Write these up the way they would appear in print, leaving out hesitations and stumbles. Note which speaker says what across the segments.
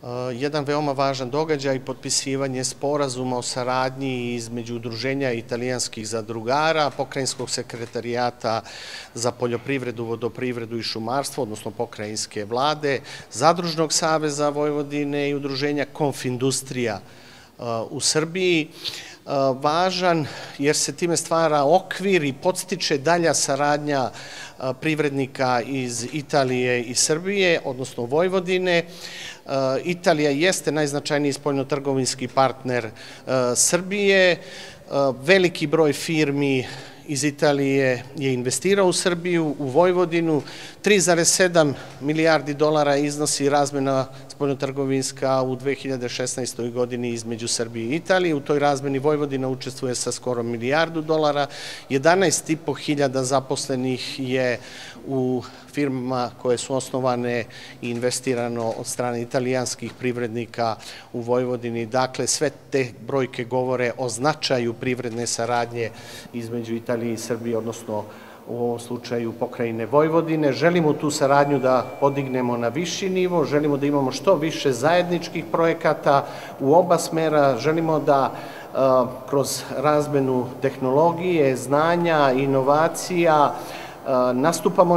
Speaker 1: jedan veoma važan događaj, potpisivanje sporazuma o saradnji između Udruženja italijanskih zadrugara, Pokrajinskog sekretarijata za poljoprivredu, vodoprivredu i šumarstvo, odnosno Pokrajinske vlade, Zadružnog saveza Vojvodine i Udruženja Konfindustrija u Srbiji. Važan jer se time stvara okvir i podstiče dalja saradnja privrednika iz Italije i Srbije, odnosno Vojvodine. Italija jeste najznačajniji spoljnotrgovinski partner Srbije. Veliki broj firmi iz Italije je investirao u Srbiju, u Vojvodinu. 3,7 milijardi dolara iznosi razmena spoljnotrgovinska u 2016. godini između Srbije i Italije. U toj razmeni Vojvodina učestvuje sa skoro milijardu dolara. 11.500 zaposlenih je u firmama koje su osnovane i investirano od strane italijanskih privrednika u Vojvodini. Dakle, sve te brojke govore o značaju privredne saradnje između Italije i Srbije, odnosno u ovom slučaju pokrajine Vojvodine. Želimo tu saradnju da podignemo na viši nivo, želimo da imamo što više zajedničkih projekata u oba smera, želimo da kroz razmenu tehnologije, znanja, inovacija, nastupamo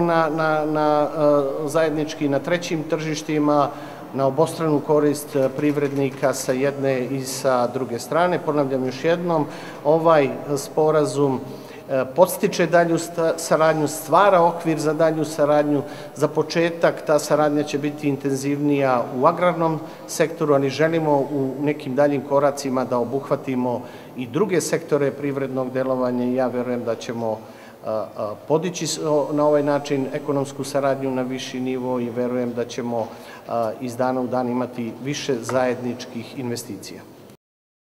Speaker 1: zajednički na trećim tržištima, na obostranu korist privrednika sa jedne i sa druge strane. Ponavljam još jednom, ovaj sporazum podstiče dalju saradnju, stvara okvir za dalju saradnju. Za početak ta saradnja će biti intenzivnija u agrarnom sektoru, ali želimo u nekim daljim koracima da obuhvatimo i druge sektore privrednog delovanja i ja verujem da ćemo podići na ovaj način ekonomsku saradnju na viši nivo i verujem da ćemo iz dana u dan imati više zajedničkih investicija.